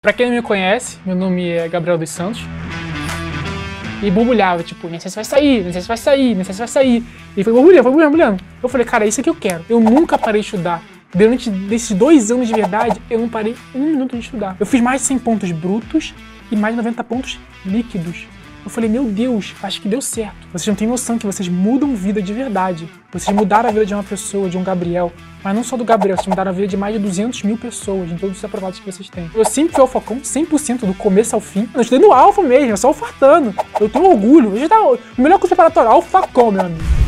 Pra quem não me conhece, meu nome é Gabriel dos Santos. E borbulhava, tipo, INSS vai sair, INSS vai sair, INSS vai sair. E foi borbulhando. Eu falei, cara, é isso que eu quero. Eu nunca parei de estudar. Durante esses 2 anos de verdade, eu não parei 1 minuto de estudar. Eu fiz mais de 100 pontos brutos e mais de 90 pontos líquidos. Eu falei, meu Deus, acho que deu certo. Vocês não têm noção que vocês mudam vida de verdade. Vocês mudaram a vida de uma pessoa, de um Gabriel. Mas não só do Gabriel, vocês mudaram a vida de mais de 200 mil pessoas, em todos os aprovados que vocês têm. Eu sempre fui alfacão, 100% do começo ao fim. Eu estudei no alfa mesmo, só alfartando. Eu tenho orgulho. O melhor curso preparatório, alfacão, meu amigo.